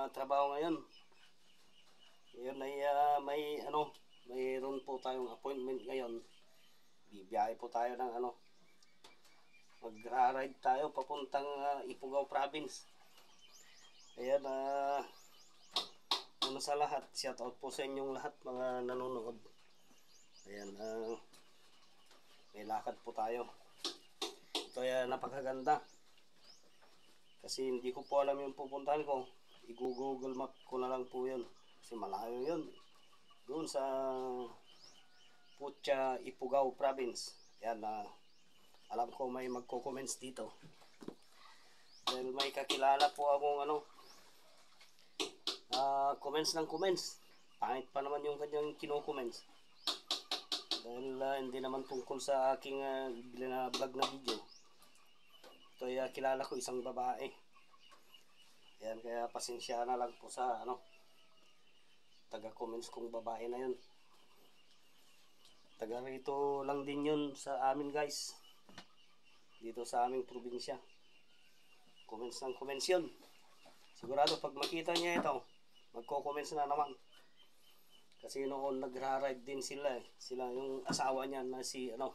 trabaho ngayon. Ngayon ay mayroon po tayong appointment ngayon. Bibiyahe po tayo ng magra-ride tayo papuntang Ifugao Province. Ayan, una sa lahat, shout out po sa inyong lahat mga nanonood. Ayan, may lakad po tayo. Ito ay napakaganda. Kasi hindi ko po alam yung pupuntahan ko. I-google map ko na lang po yun. Kasi malayo yun. Doon sa Pucha, Ifugao Province. Ayan, alam ko may magko-comments dito. Dahil may kakilala po akong comments ng comments. Pangit pa naman yung kanyang kino-comments. Dahil hindi naman tungkol sa aking vlog na video. Ito ay kilala ko isang babae. Ayan, kaya pasensya na lang po sa taga-comments kong babae na yun. Taga rito lang din yun sa amin guys. Dito sa aming probinsya. Comments ng comments yun. Sigurado pag makita niya ito, magko-comments na naman. Kasi noon nagra-ride din sila eh. Sila yung asawa niya na ang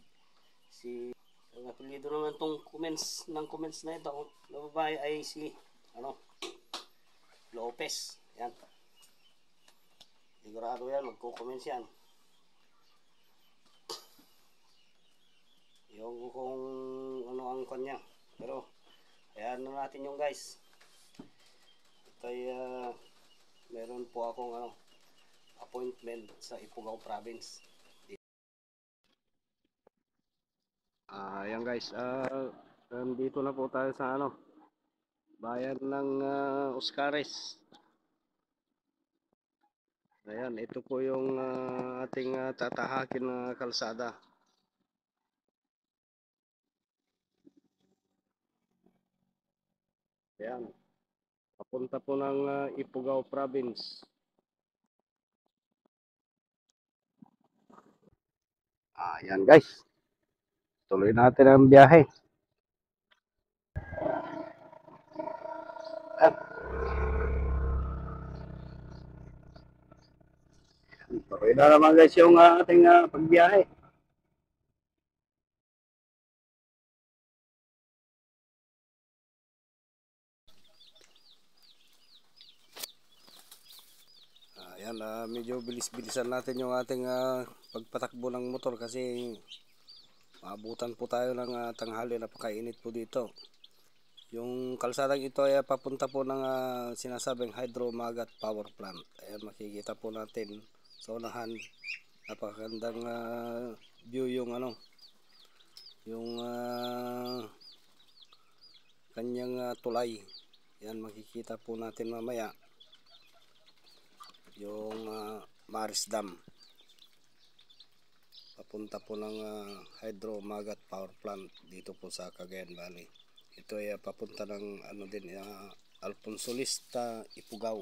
apelyido naman tong comments na ito. Na babae ay si Lopez. Yan. Sigurado yan, magko-comments yan. Yung kung ano ang kanya. Pero ayan na natin yung guys. Ito ay meron po akong appointment sa Ifugao Province. Ayan guys, dito na po tayo sa bayan ng Oscares. Ayan, ito po yung ating tatahakin na kalsada. Ayan, papunta po ng Ifugao Province. Ayan guys, tuloy natin ang biyahe. Tuloy na naman guys yung ating pagbiyahe. Ayan, medyo bilis-bilisan natin yung ating pagpatakbo ng motor kasi maabutan po tayo ng tanghali. Napakainit po dito. Yung kalsadang ito ay papunta po ng sinasabing Hydro Magat Power Plant. Ayan, makikita po natin sa unahan. Napakagandang view yung yung kanyang tulay. Yan, makikita po natin mamaya yung Maris Dam. Papunta po ng Hydro Magat Power Plant dito po sa Cagayan Valley. Ito ay papunta ng Alfonsolista, Ifugao.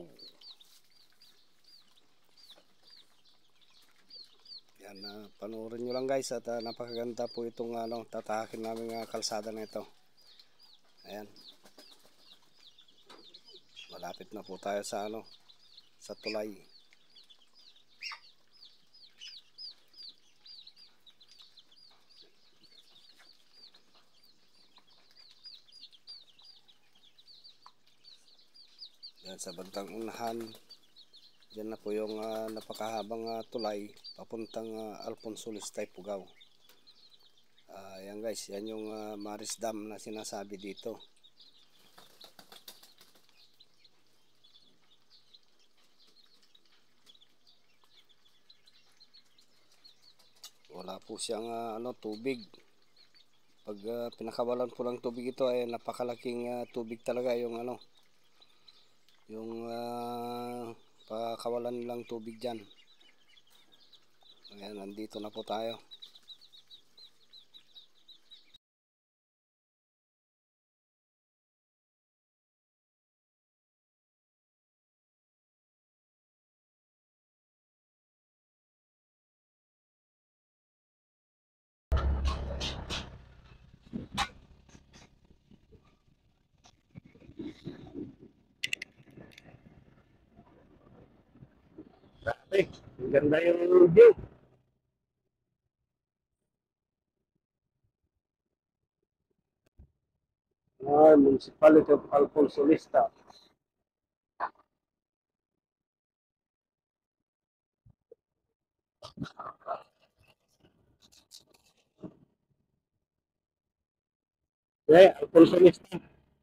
Yan, panoorin nyo lang guys at napakaganda po itong tatahakin namin kalsada na ito. Ayan. Malapit na po tayo sa sa tulay. Yan, sa bandang unahan, dyan na po yung napakahabang tulay papuntang Alfonsolista, Ifugao. Yan guys, yan yung Maris Dam na sinasabi dito. Wala po siyang tubig. Pag pinakawalan po ng tubig ito ay napakalaking tubig talaga yung yung pakawalan nilang tubig dyan. Ayan, nandito na po tayo. Grabe, ang ganda yung view. Municipality of Alfonso Lista. Alfonso Lista.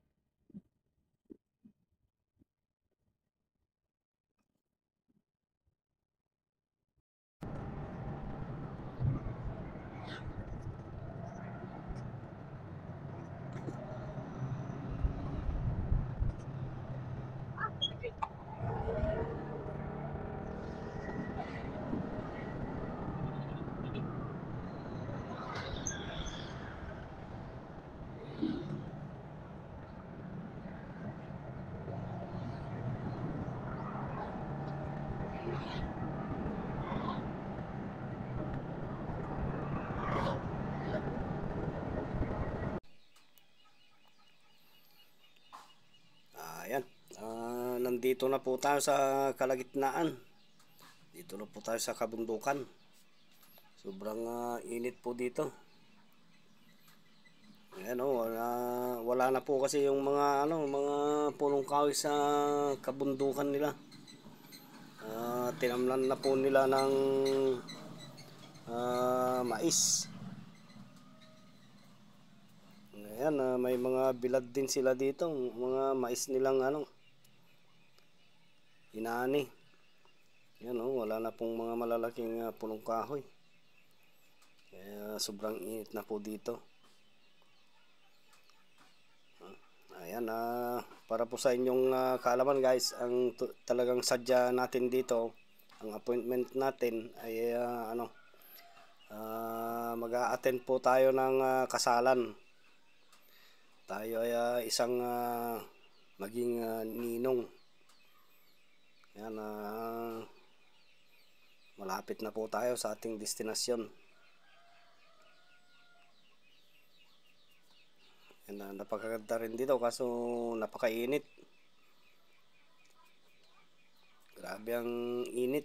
Ayan. Nandito na po tayo sa kalagitnaan. Dito na po tayo sa kabundukan. Sobrang init po dito. Ayan wala na po kasi yung mga mga punong kahoy sa kabundukan nila. Tinamlan na po nila ng mais. Ayan, may mga bilad din sila dito, mga mais nilang inaani. Ayan wala na pong mga malalaking punong kahoy. Kaya sobrang init na po dito. Ayan, para po sa inyong kaalaman guys, ang talagang sadya natin dito, ang appointment natin ay mag-a-attend po tayo ng kasalan. Tayo ay isang maging ninong. Ayan, malapit na po tayo sa ating destinasyon. Napakaganda rin dito kaso napakainit. Grabe ang init.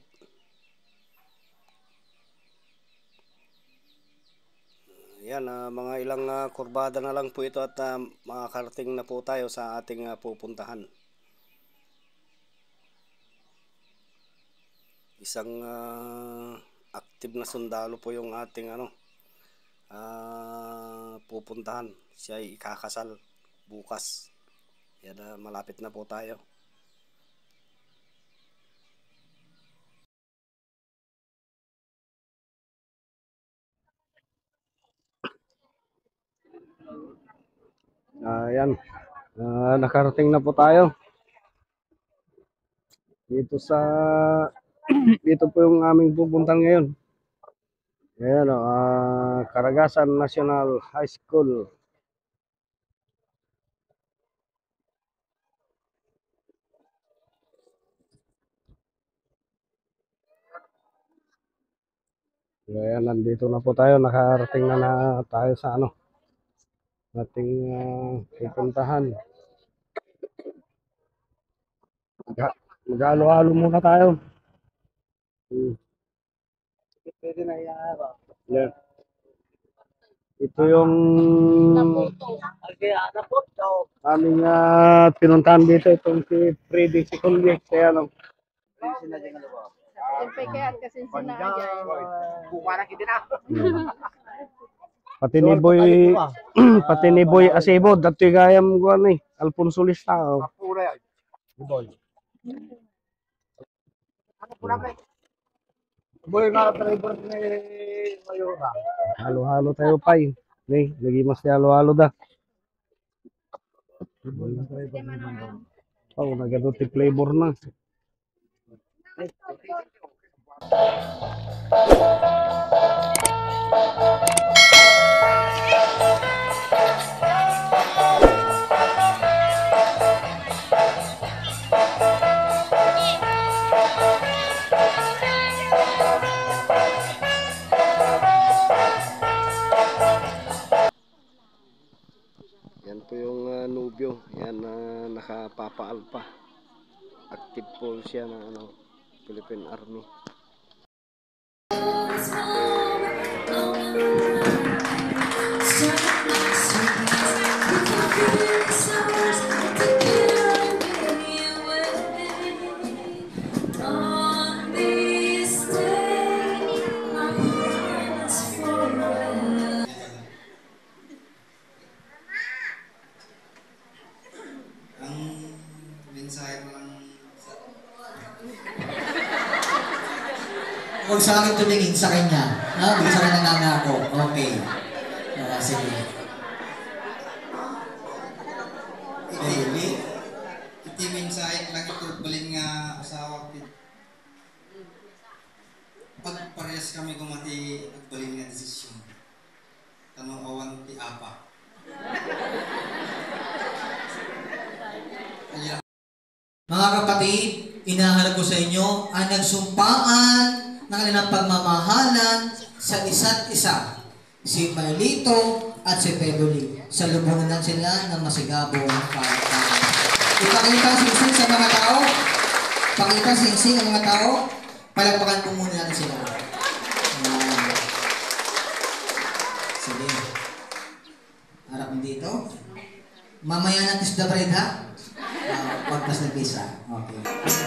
Yan, mga ilang kurbada na lang po ito at makakarating na po tayo sa ating pupuntahan. Isang active na sundalo po yung ating pupuntahan. Siya ay ikakasal bukas. Yan, malapit na po tayo. Ayan, nakarating na po tayo dito sa dito po yung aming pupuntahan ngayon. Ayan, Caragasan National High School. Ayan, nandito na po tayo. Nakarating na tayo sa ating pupuntahan. Mag-halo-halo muna tayo. Pwede na yan. Ito yung aming pinuntahan dito. Itong si Freddy Sikulye. Kaya pati ni Boy pati ni Boy Asebo dati gayam ko Alfonso Lista. Boy nga driver ni Mayora. Halo-halo tayo pay. Lagi mas halo-halo da. Nagaduti flavor na. Yan po yung nubyo. Yan nakapapaalpa. Active po siya na Philippine Army. Huwag sa akin tumingin sa kanya. No? Bigyan sa akin nangangako. Okay. Sige. Iti mensahe lang ito balin nga asawa ko. Pag parehas kami kumati balin nga desisyon. Tanong awan ti apa. Mga kapatid, inaharap ko sa inyo ang nagsumpaan ng kanilang pagmamahalan sa isa't isa. Si Maylito at si Pedoli. Sa lubungan lang sila ng masigabong palakpakan. Ipakita singsing sa mga tao. Pakita singsing ang mga tao. Palakpakan po muna natin sila. Sige. Harap mo dito. Mamaya na kiss the bride, ha? Pagpas na kiss, ha? Okay.